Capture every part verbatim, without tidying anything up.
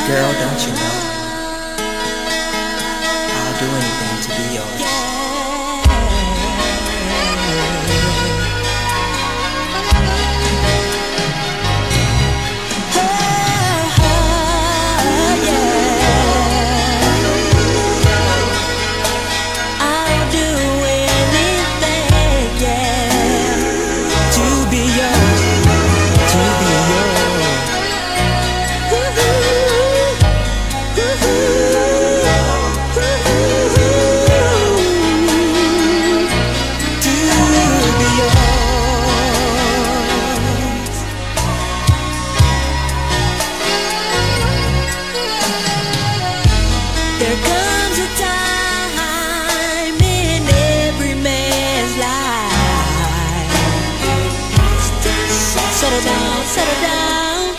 Girl, don't you know I'll do anything to be yours. There comes a time in every man's life. Settle down, settle down.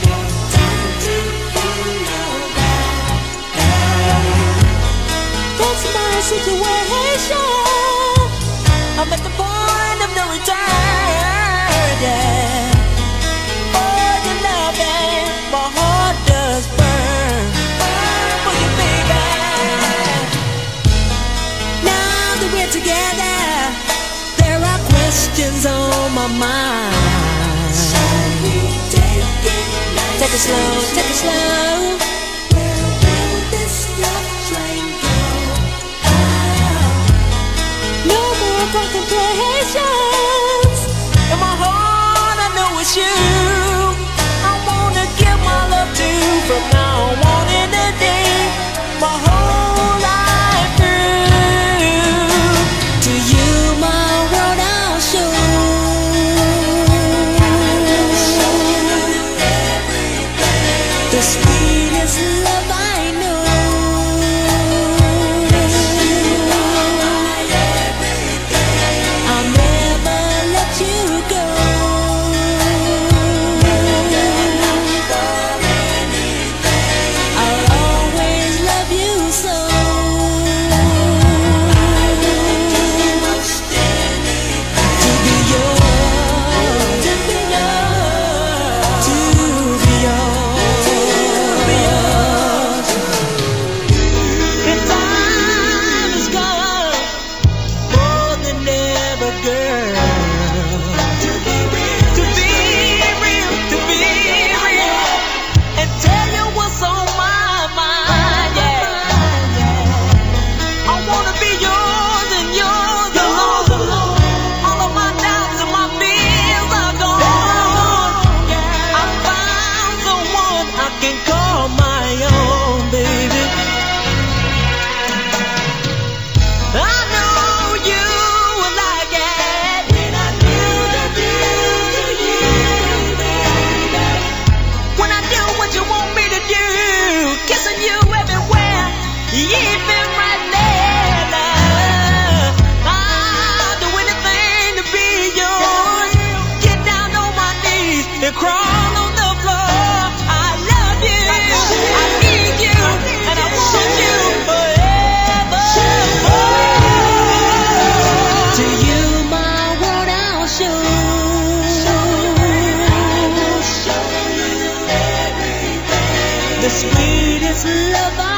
That's my situation. I'm at the point of no return. Yeah. For your loving, my heart does burn. For you, baby. Now that we're together, there are questions on my mind. Take it slow, take it slow. Where will this love train go? No more contemplations. In my heart, I know it's you. I wanna give my love to you from now on in the day, my whole life through. To you, my world I'll show. The sweetest love I know. I'll never let you go. I'll always love you so. To be yours, to be yours, to be yours, to be yours. The time has gone more than ever, girl. To be real, to be real, to be real, and tell you what's on my mind. Yeah, I wanna be yours and yours alone. All of my doubts and my fears are gone. I found someone I can call my own, baby. I know you will like it when I do the do to you, baby. When I do what you want me to do, kissing you everywhere, even right there, love. I'll do anything to be yours. Get down on my knees and crawl on the floor. I love you, I need you, and I want you forever. To you, my world I'll show. The sweetest love I